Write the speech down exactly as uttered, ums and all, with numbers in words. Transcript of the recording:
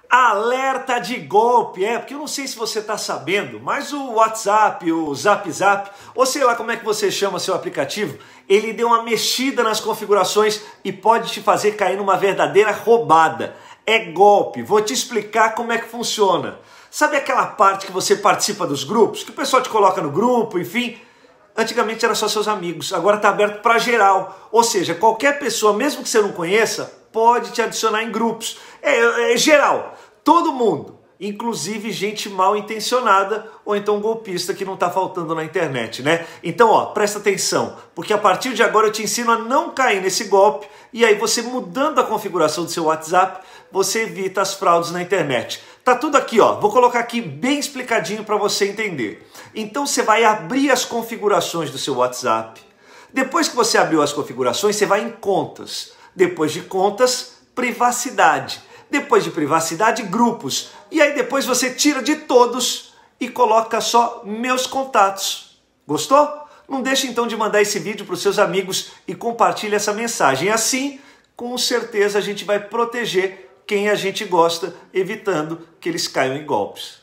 Alerta de golpe, é, porque eu não sei se você está sabendo, mas o WhatsApp, o Zap Zap, ou sei lá como é que você chama seu aplicativo, ele deu uma mexida nas configurações e pode te fazer cair numa verdadeira roubada. É golpe, vou te explicar como é que funciona. Sabe aquela parte que você participa dos grupos, que o pessoal te coloca no grupo, enfim? Antigamente era só seus amigos, agora está aberto para geral, ou seja, qualquer pessoa, mesmo que você não conheça, pode te adicionar em grupos. É, é geral, todo mundo, inclusive gente mal intencionada ou então golpista que não está faltando na internet, né? Então, ó, presta atenção, porque a partir de agora eu te ensino a não cair nesse golpe e aí você mudando a configuração do seu WhatsApp, você evita as fraudes na internet. Tá tudo aqui, ó. Vou colocar aqui bem explicadinho para você entender. Então você vai abrir as configurações do seu WhatsApp. Depois que você abriu as configurações, você vai em contas. Depois de contas, privacidade. Depois de privacidade, grupos. E aí depois você tira de todos e coloca só meus contatos. Gostou? Não deixe então de mandar esse vídeo para os seus amigos e compartilhe essa mensagem. Assim, com certeza a gente vai proteger quem a gente gosta, evitando que eles caiam em golpes.